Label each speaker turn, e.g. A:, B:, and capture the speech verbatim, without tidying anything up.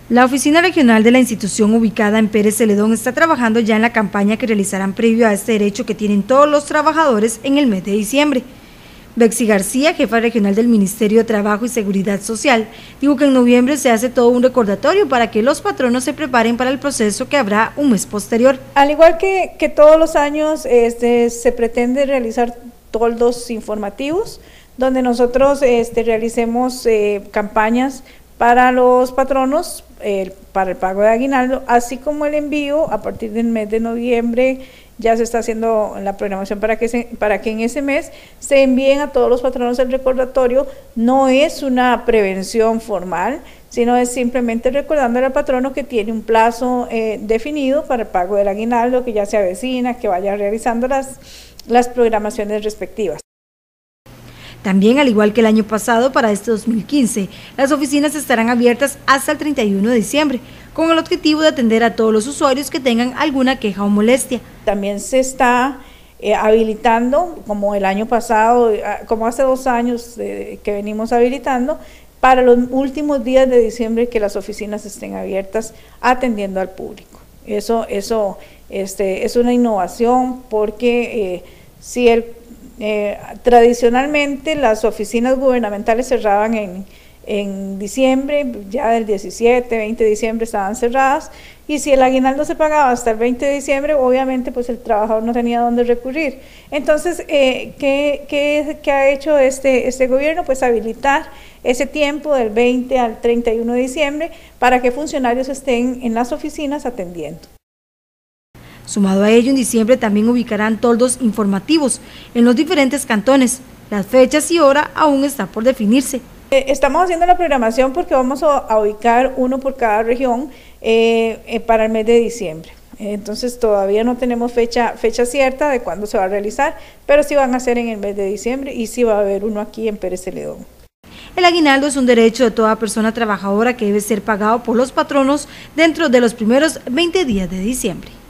A: La oficina regional de la institución ubicada en Pérez Celedón está trabajando ya en la campaña que realizarán previo a este derecho que tienen todos los trabajadores en el mes de diciembre. Bexy García, jefa regional del Ministerio de Trabajo y Seguridad Social, dijo que en noviembre se hace todo un recordatorio para que los patronos se preparen para el proceso que habrá un mes posterior.
B: Al igual que, que todos los años, este, se pretende realizar toldos informativos, donde nosotros este, realicemos eh, campañas para los patronos, eh, para el pago de aguinaldo, así como el envío a partir del mes de noviembre. Ya se está haciendo la programación para que, se, para que en ese mes se envíen a todos los patronos el recordatorio. No es una prevención formal, sino es simplemente recordándole al patrono que tiene un plazo eh, definido para el pago del aguinaldo, que ya se avecina, que vaya realizando las, las programaciones respectivas.
A: También, al igual que el año pasado, para este dos mil quince, las oficinas estarán abiertas hasta el treinta y uno de diciembre, con el objetivo de atender a todos los usuarios que tengan alguna queja o molestia.
B: También se está eh, habilitando, como el año pasado, como hace dos años eh, que venimos habilitando, para los últimos días de diciembre que las oficinas estén abiertas atendiendo al público. Eso, eso este, es una innovación porque eh, si el Eh, tradicionalmente las oficinas gubernamentales cerraban en, en diciembre, ya del diecisiete, veinte de diciembre estaban cerradas, y si el aguinaldo se pagaba hasta el veinte de diciembre, obviamente pues el trabajador no tenía dónde recurrir. Entonces, eh, ¿qué, qué, qué ha hecho este, este gobierno? Pues habilitar ese tiempo del veinte al treinta y uno de diciembre para que funcionarios estén en las oficinas atendiendo.
A: Sumado a ello, en diciembre también ubicarán toldos informativos en los diferentes cantones. Las fechas y hora aún está por definirse.
B: Estamos haciendo la programación porque vamos a ubicar uno por cada región eh, eh, para el mes de diciembre. Entonces todavía no tenemos fecha, fecha cierta de cuándo se va a realizar, pero sí van a ser en el mes de diciembre y sí va a haber uno aquí en Pérez Celedón.
A: El aguinaldo es un derecho de toda persona trabajadora que debe ser pagado por los patronos dentro de los primeros veinte días de diciembre.